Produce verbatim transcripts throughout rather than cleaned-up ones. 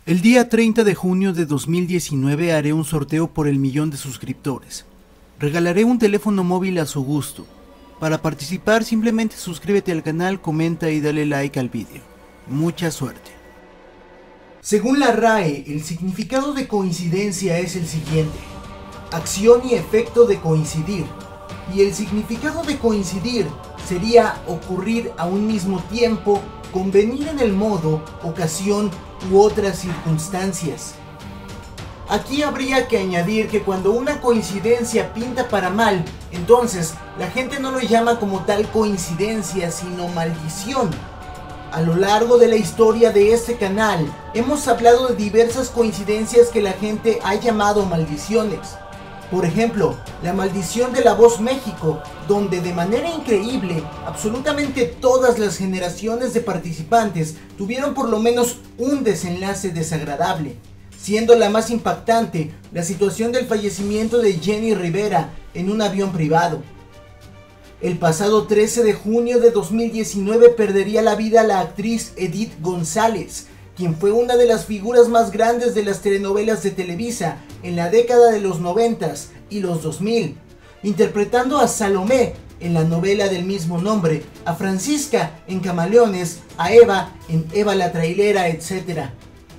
El día treinta de junio de dos mil diecinueve haré un sorteo por el millón de suscriptores. Regalaré un teléfono móvil a su gusto. Para participar simplemente suscríbete al canal, comenta y dale like al vídeo. Mucha suerte. Según la R A E, el significado de coincidencia es el siguiente: acción y efecto de coincidir. Y el significado de coincidir sería ocurrir a un mismo tiempo, convenir en el modo, ocasión u otras circunstancias. Aquí habría que añadir que cuando una coincidencia pinta para mal, entonces la gente no lo llama como tal coincidencia, sino maldición. A lo largo de la historia de este canal, hemos hablado de diversas coincidencias que la gente ha llamado maldiciones. Por ejemplo, la maldición de La Voz México, donde de manera increíble, absolutamente todas las generaciones de participantes tuvieron por lo menos un desenlace desagradable, siendo la más impactante la situación del fallecimiento de Jenny Rivera en un avión privado. El pasado trece de junio de dos mil diecinueve perdería la vida la actriz Edith González, quien fue una de las figuras más grandes de las telenovelas de Televisa en la década de los noventas y los dos mil, interpretando a Salomé en la novela del mismo nombre, a Francisca en Camaleones, a Eva en Eva la Trailera, etcétera.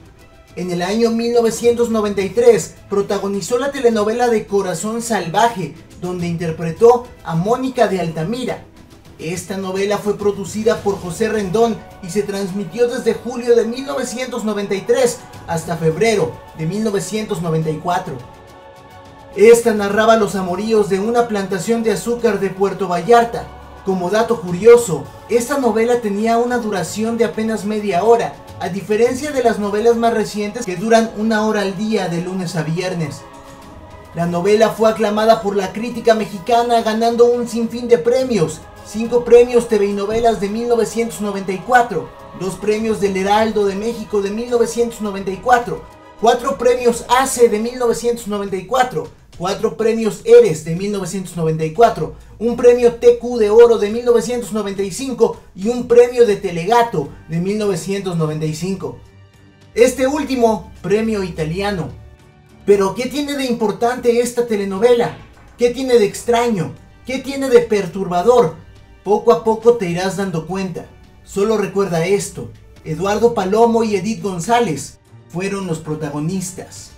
En el año mil novecientos noventa y tres protagonizó la telenovela de Corazón Salvaje, donde interpretó a Mónica de Altamira. Esta novela fue producida por José Rendón y se transmitió desde julio de mil novecientos noventa y tres hasta febrero de mil novecientos noventa y cuatro. Esta narraba los amoríos de una plantación de azúcar de Puerto Vallarta. Como dato curioso, esta novela tenía una duración de apenas media hora, a diferencia de las novelas más recientes que duran una hora al día de lunes a viernes. La novela fue aclamada por la crítica mexicana, ganando un sinfín de premios: cinco premios T V y Novelas de mil novecientos noventa y cuatro, dos premios del Heraldo de México de mil novecientos noventa y cuatro, cuatro premios A C E de mil novecientos noventa y cuatro, cuatro premios Eres de mil novecientos noventa y cuatro, un premio T Q de Oro de mil novecientos noventa y cinco y un premio de Telegato de mil novecientos noventa y cinco. Este último, premio italiano. Pero ¿qué tiene de importante esta telenovela? ¿Qué tiene de extraño? ¿Qué tiene de perturbador? Poco a poco te irás dando cuenta. Solo recuerda esto: Eduardo Palomo y Edith González fueron los protagonistas.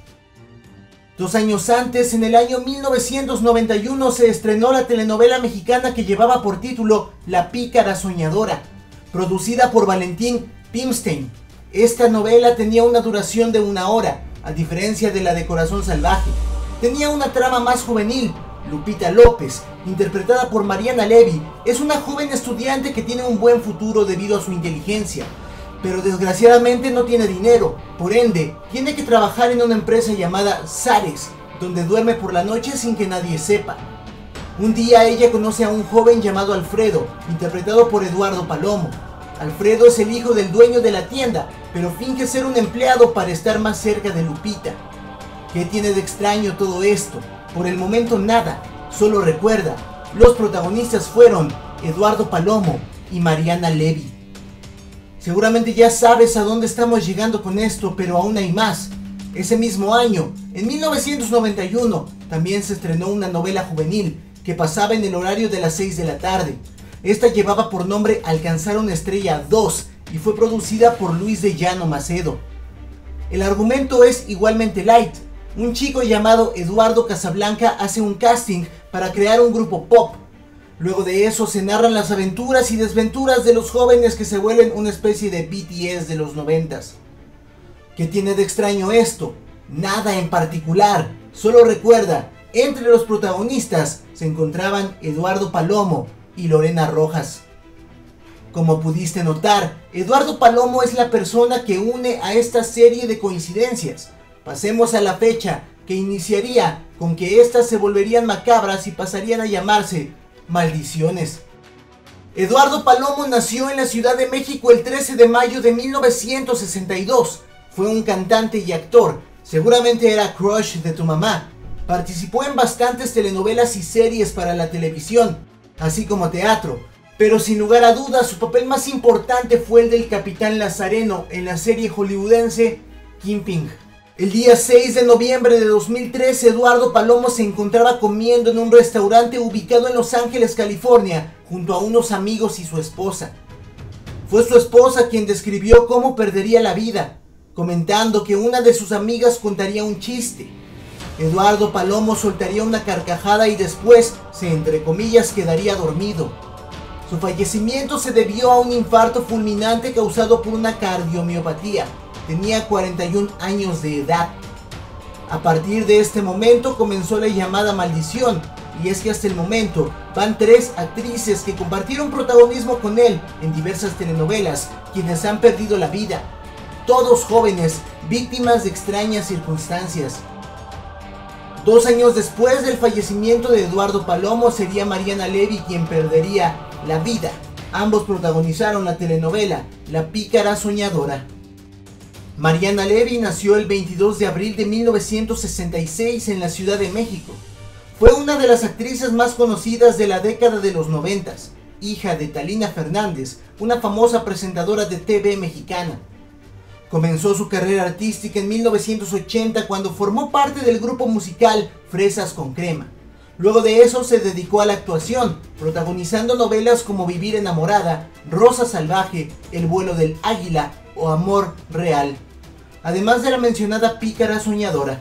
Dos años antes, en el año mil novecientos noventa y uno, se estrenó la telenovela mexicana que llevaba por título La Pícara Soñadora, producida por Valentín Pimstein. Esta novela tenía una duración de una hora, a diferencia de la de Corazón Salvaje. Tenía una trama más juvenil. Lupita López, interpretada por Mariana Levy, es una joven estudiante que tiene un buen futuro debido a su inteligencia, pero desgraciadamente no tiene dinero. Por ende, tiene que trabajar en una empresa llamada Zares, donde duerme por la noche sin que nadie sepa. Un día ella conoce a un joven llamado Alfredo, interpretado por Eduardo Palomo. Alfredo es el hijo del dueño de la tienda, pero finge ser un empleado para estar más cerca de Lupita. ¿Qué tiene de extraño todo esto? Por el momento nada, solo recuerda, los protagonistas fueron Eduardo Palomo y Mariana Levy. Seguramente ya sabes a dónde estamos llegando con esto, pero aún hay más. Ese mismo año, en mil novecientos noventa y uno, también se estrenó una novela juvenil que pasaba en el horario de las seis de la tarde. Esta llevaba por nombre Alcanzar una Estrella dos y fue producida por Luis de Llano Macedo. El argumento es igualmente light. Un chico llamado Eduardo Casablanca hace un casting para crear un grupo pop. Luego de eso se narran las aventuras y desventuras de los jóvenes que se vuelven una especie de B T S de los noventas. ¿Qué tiene de extraño esto? Nada en particular. Solo recuerda, entre los protagonistas se encontraban Eduardo Palomo y Lorena Rojas. Como pudiste notar, Eduardo Palomo es la persona que une a esta serie de coincidencias. Pasemos a la fecha, que iniciaría con que estas se volverían macabras y pasarían a llamarse maldiciones. Eduardo Palomo nació en la Ciudad de México el trece de mayo de mil novecientos sesenta y dos. Fue un cantante y actor. Seguramente era crush de tu mamá. Participó en bastantes telenovelas y series para la televisión, así como teatro. Pero sin lugar a dudas, su papel más importante fue el del Capitán Lazareno en la serie hollywoodense Kingpin. El día seis de noviembre de dos mil trece, Eduardo Palomo se encontraba comiendo en un restaurante ubicado en Los Ángeles, California, junto a unos amigos y su esposa. Fue su esposa quien describió cómo perdería la vida, comentando que una de sus amigas contaría un chiste. Eduardo Palomo soltaría una carcajada y después se, entre comillas, quedaría dormido. Su fallecimiento se debió a un infarto fulminante causado por una cardiomiopatía. Tenía cuarenta y un años de edad. A partir de este momento comenzó la llamada maldición, y es que hasta el momento van tres actrices que compartieron protagonismo con él en diversas telenovelas, quienes han perdido la vida. Todos jóvenes, víctimas de extrañas circunstancias. Dos años después del fallecimiento de Eduardo Palomo sería Mariana Levy quien perdería la vida. Ambos protagonizaron la telenovela La Pícara Soñadora. Mariana Levy nació el veintidós de abril de mil novecientos sesenta y seis en la Ciudad de México. Fue una de las actrices más conocidas de la década de los noventas, hija de Talina Fernández, una famosa presentadora de T V mexicana. Comenzó su carrera artística en mil novecientos ochenta cuando formó parte del grupo musical Fresas con Crema. Luego de eso se dedicó a la actuación, protagonizando novelas como Vivir enamorada, Rosa salvaje, El vuelo del águila o Amor real, además de la mencionada Pícara Soñadora.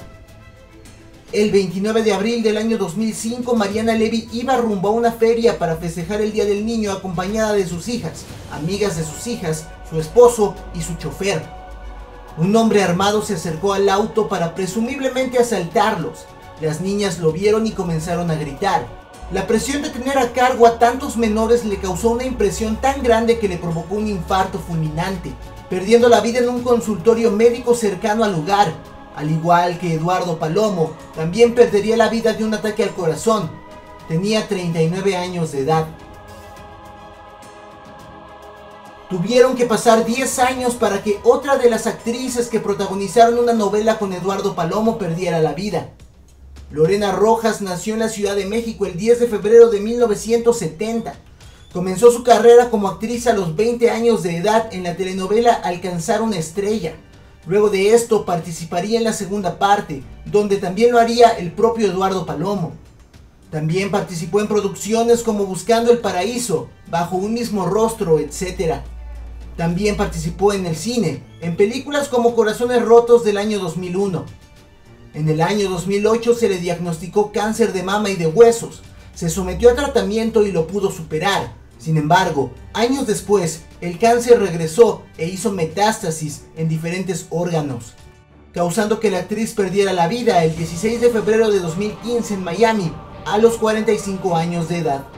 El veintinueve de abril del año dos mil cinco, Mariana Levy iba rumbo a una feria para festejar el Día del Niño acompañada de sus hijas, amigas de sus hijas, su esposo y su chofer. Un hombre armado se acercó al auto para presumiblemente asaltarlos. Las niñas lo vieron y comenzaron a gritar. La presión de tener a cargo a tantos menores le causó una impresión tan grande que le provocó un infarto fulminante, perdiendo la vida en un consultorio médico cercano al lugar. Al igual que Eduardo Palomo, también perdería la vida de un ataque al corazón. Tenía treinta y nueve años de edad. Tuvieron que pasar diez años para que otra de las actrices que protagonizaron una novela con Eduardo Palomo perdiera la vida. Lorena Rojas nació en la Ciudad de México el diez de febrero de mil novecientos setenta. Comenzó su carrera como actriz a los veinte años de edad en la telenovela Alcanzar una estrella. Luego de esto participaría en la segunda parte, donde también lo haría el propio Eduardo Palomo. También participó en producciones como Buscando el Paraíso, Bajo un mismo rostro, etcétera. También participó en el cine, en películas como Corazones rotos del año dos mil uno. En el año dos mil ocho se le diagnosticó cáncer de mama y de huesos. Se sometió a tratamiento y lo pudo superar. Sin embargo, años después, el cáncer regresó e hizo metástasis en diferentes órganos, causando que la actriz perdiera la vida el dieciséis de febrero de dos mil quince en Miami, a los cuarenta y cinco años de edad.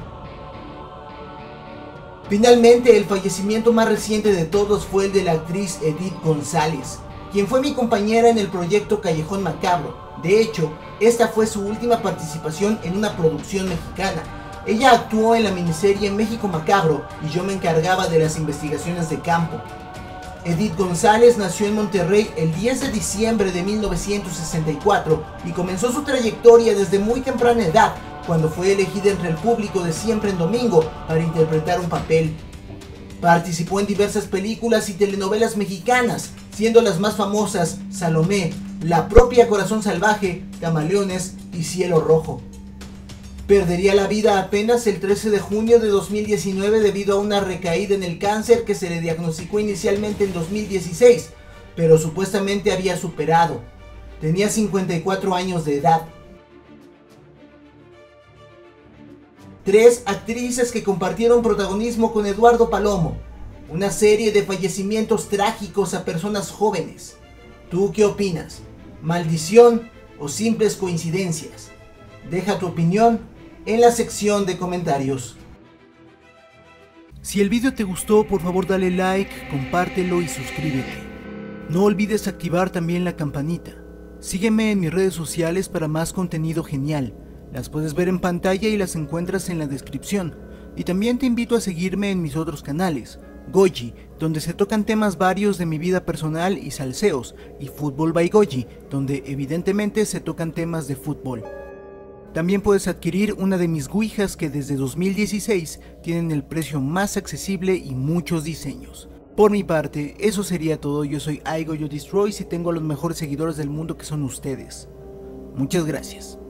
Finalmente, el fallecimiento más reciente de todos fue el de la actriz Edith González, quien fue mi compañera en el proyecto Callejón Macabro. De hecho, esta fue su última participación en una producción mexicana. Ella actuó en la miniserie México Macabro y yo me encargaba de las investigaciones de campo. Edith González nació en Monterrey el diez de diciembre de mil novecientos sesenta y cuatro y comenzó su trayectoria desde muy temprana edad, cuando fue elegida entre el público de Siempre en Domingo para interpretar un papel. Participó en diversas películas y telenovelas mexicanas, siendo las más famosas Salomé, La propia Corazón Salvaje, Camaleones y Cielo Rojo. Perdería la vida apenas el trece de junio de dos mil diecinueve debido a una recaída en el cáncer que se le diagnosticó inicialmente en dos mil dieciséis, pero supuestamente había superado. Tenía cincuenta y cuatro años de edad. Tres actrices que compartieron protagonismo con Eduardo Palomo. Una serie de fallecimientos trágicos a personas jóvenes. ¿Tú qué opinas? ¿Maldición o simples coincidencias? Deja tu opinión en la sección de comentarios. Si el video te gustó, por favor dale like, compártelo y suscríbete. No olvides activar también la campanita. Sígueme en mis redes sociales para más contenido genial. Las puedes ver en pantalla y las encuentras en la descripción. Y también te invito a seguirme en mis otros canales, Goji, donde se tocan temas varios de mi vida personal y salseos, y Fútbol by Goji, donde evidentemente se tocan temas de fútbol. También puedes adquirir una de mis ouijas que desde dos mil dieciséis tienen el precio más accesible y muchos diseños. Por mi parte, eso sería todo. Yo soy iGoYoDestroys y tengo a los mejores seguidores del mundo que son ustedes. Muchas gracias.